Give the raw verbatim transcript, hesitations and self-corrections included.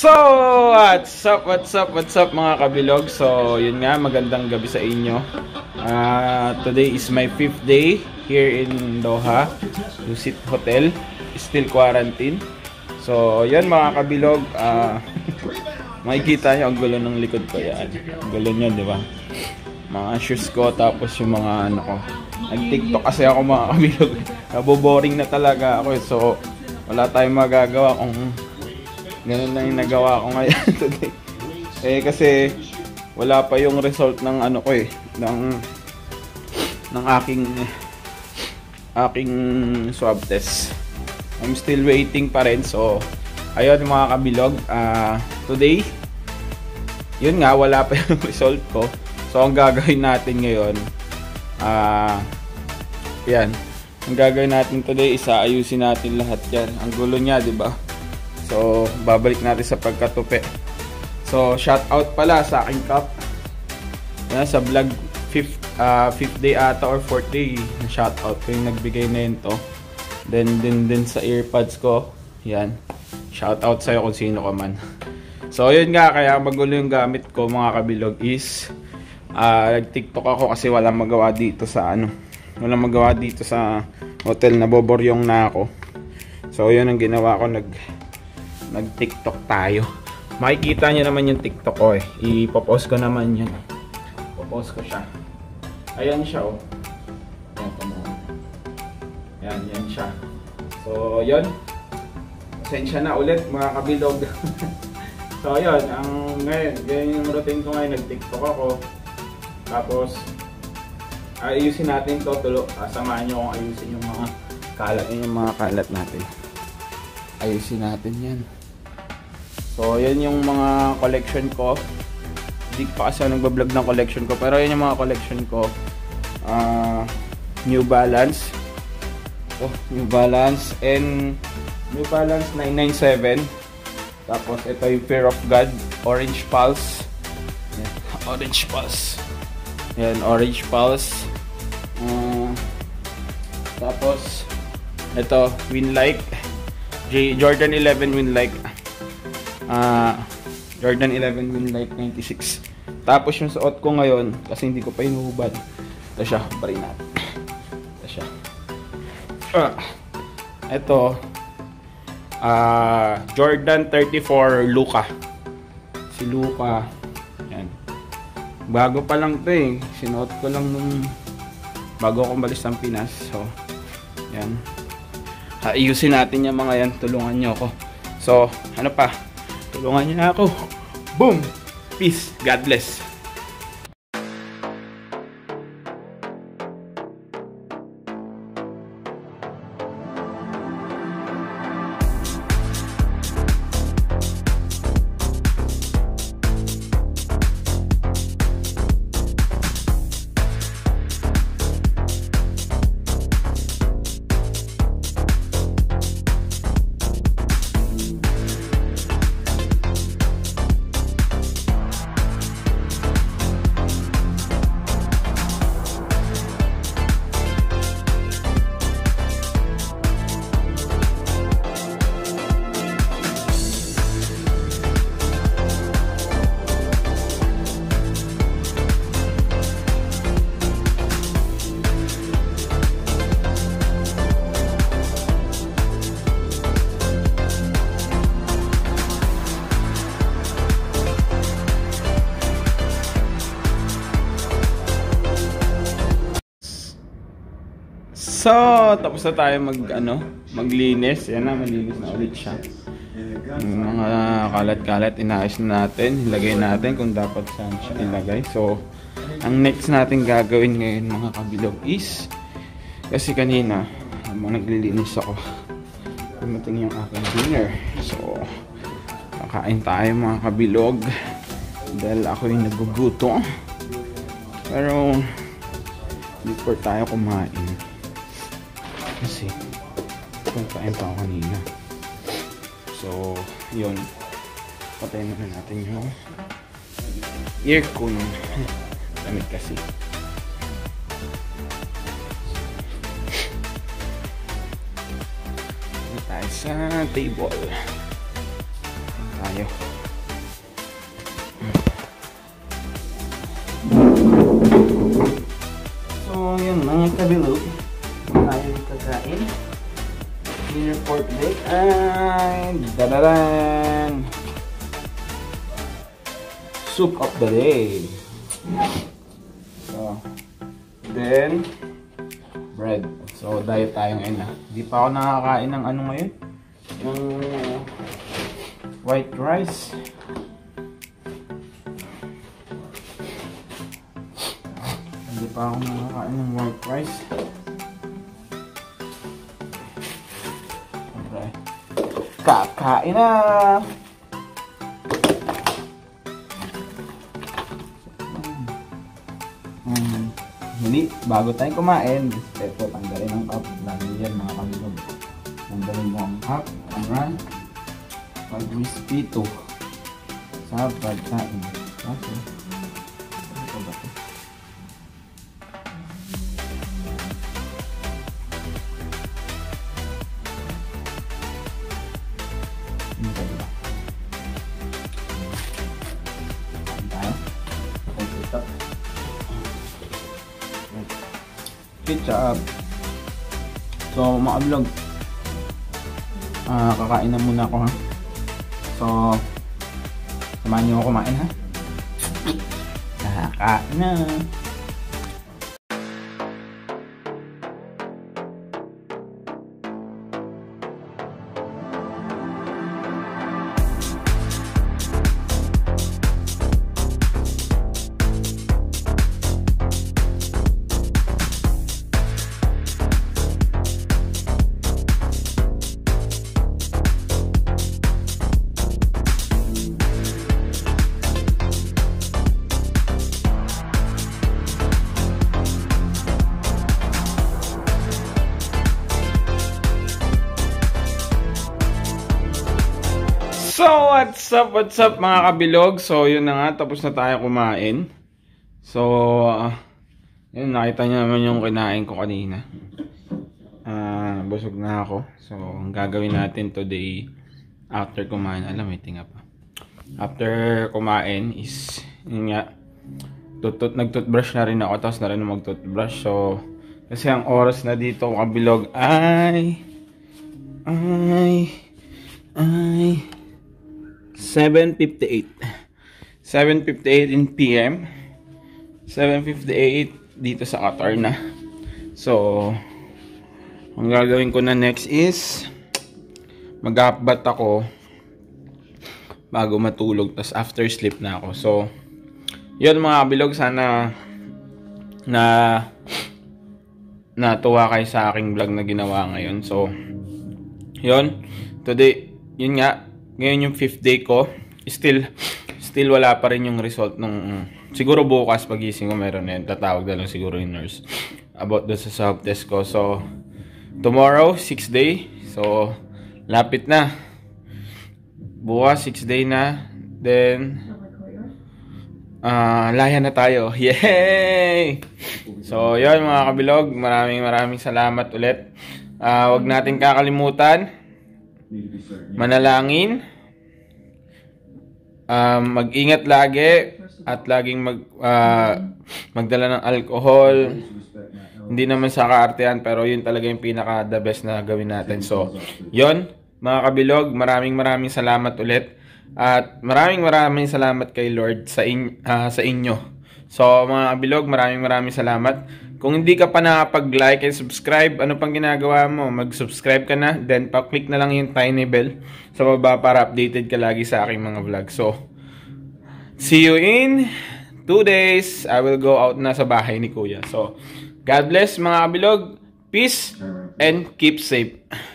So, what's up, what's up, what's up mga kabilog? So, yun nga, magandang gabi sa inyo. Uh, today is my fifth day here in Doha, Lucid Hotel, still quarantine. So, yun mga kabilog, uh, makikita nyo ang gulo ng likod ko yan. Ang gulo nyo, di ba? Mga shoes ko, tapos yung mga ano ko. Nag-tiktok kasi ako mga kabilog. Naboboring na talaga ako, so wala tayong magagawa kung ganun lang yung nagawa ko ngayon today. Eh kasi wala pa yung result ng ano ko eh, ng ng aking aking swab test. I'm still waiting pa rin. So ayun mga kabilog, uh, today yun nga, wala pa yung result ko. So ang gagawin natin ngayon, ah uh, yan, ang gagawin natin today is ayusin natin lahat yan. Ang gulo niya, di ba? So, babalik natin sa pagkatupi. So, shout out pala sa aking cup. Yan, sa vlog fifth, uh, fifth day ata or fourth day. Shout out ko yung nagbigay na yun to. Then, din din sa earpods ko. Yan. Shout out sa'yo kung sino ka man. So, yun nga. Kaya magulo yung gamit ko mga kabilog is uh, nag-tiktok ako kasi walang magawa dito sa ano. Walang magawa dito sa hotel. Naboboryong na ako. So, yun ang ginawa ko. Nag... nag-tiktok tayo. Makikita nyo naman yung tiktok ko eh. Ipopost ko naman yun. Ipopost ko siya. Ayan siya oh. Ayan pa mo. Ayan, yan siya. So, yun. Pasensya na ulit mga kabilog. So, yun. Ang ngayon, ganyan yung routine ko ngayon. Nag-tiktok ako. Tapos, ayusin natin to. Tulo. Samahan nyo kung ayusin yung mga kalat. Yung mga kalat natin. Ayusin natin yan. So, yan yung mga collection ko. Hindi pa kasi nagbablog ng collection ko. Pero yan yung mga collection ko. Uh, New Balance. Oh, New Balance. And New Balance nine ninety-seven. Tapos, ito yung Fear of God. Orange Pulse. Yan. Orange Pulse. Yan, Orange Pulse. Uh, tapos, ito, Winlike. Jordan eleven Winlike. Uh, Jordan eleven Winlike ninety-six. Tapos yung suot ko ngayon, kasi hindi ko pa inuhubad. Ito siya, parin natin. Ito siya. Uh, ito, uh, Jordan thirty-four Luka. Si Luka. Yan. Bago pa lang ito eh. Sinuot ko lang nung bago ako umalis ng Pinas. So, yan. Ayusin natin yung mga yan. Tulungan nyo ako. So, ano pa? Tulungan nyo na ako. Boom! Peace. God bless. So, tapos na tayo mag ano, maglinis. Yan na, malinis na ulit siya. Yung mga kalat-kalat inaayos na natin, ilagay natin kung dapat saan siya ilagay. So, ang next natin gagawin ngayon mga kabilog is, kasi kanina habang naglilinis ako, dumating yung aking dinner. So, kakain tayo mga kabilog dahil ako yung nagugutom. Pero before tayo kumain, kasi kumakain pa ako kanina. So, yun. Patayin na natin yung aircon. Lamig kasi. Dito tayo sa table. Tayo. kakain. Dinner for today. And dadadan! Soup of the day. So, then, bread. So, diet tayo ngayon na. Hindi pa ako nakakain ng ano ngayon. Yung white rice. Hindi pa ako nakakain ng white rice. Okay. Kakain na! Hmm. Hindi, bago tayo kumain, ito, tanggalin ang cup. Lagi yan mga kabilog. Tanggalin mo ang cup, ang pag-respeto sa pagkain. Okay. Ito ba ito? Ito ba? Kain tayo. Ito. Ketchup. So, mga vlog, uh, kakain na muna ako ha. So, samahan niyo ako kumain ha. Kakain na. So, what's up, what's up mga kabilog? So, yun na nga, tapos na tayo kumain. So, uh, yun, nakita nyo naman yung kinain ko kanina. Uh, busog na ako. So, ang gagawin natin today, after kumain, alam, may tinga pa. After kumain is, yun nga, tutut, nag-toothbrush na rin ako, tapos na rin mag-toothbrush. So, kasi ang oras na dito, kabilog, ay, ay, ay, seven fifty-eight. seven fifty-eight in P M seven fifty-eight dito sa Qatar na. So, ang gagawin ko na next is mag-upbat ako bago matulog. Tapos after sleep na ako. So, yun mga kabilog. Sana na natuwa kayo sa aking vlog na ginawa ngayon. So, yun. Today, yun nga. Ngayon yung fifth day ko, still still wala pa rin yung result nung siguro bukas pagising ko meron na yun, tatawag na lang siguro yung nurse about doon sa swab test ko. So tomorrow sixth day, so lapit na, bukas sixth day na, then uh, laya na tayo. Yay! So yun mga kabilog, maraming maraming salamat ulit. Uh, wag natin kakalimutan manalangin, um, mag-ingat lagi, at laging mag, uh, magdala ng alcohol. Hindi naman sa kaartehan, pero yun talaga yung pinaka the best na gawin natin. So, yun mga kabilog, maraming maraming salamat ulit. At maraming maraming salamat kay Lord sa, in, uh, sa inyo. So mga kabilog, maraming maraming salamat. Kung hindi ka pa nakapag-like and subscribe, ano pang ginagawa mo? Mag-subscribe ka na, then pa-click na lang yung tiny bell sa baba para updated ka lagi sa aking mga vlog. So, see you in two days. I will go out na sa bahay ni Kuya. So, God bless mga kabilog. Peace and keep safe.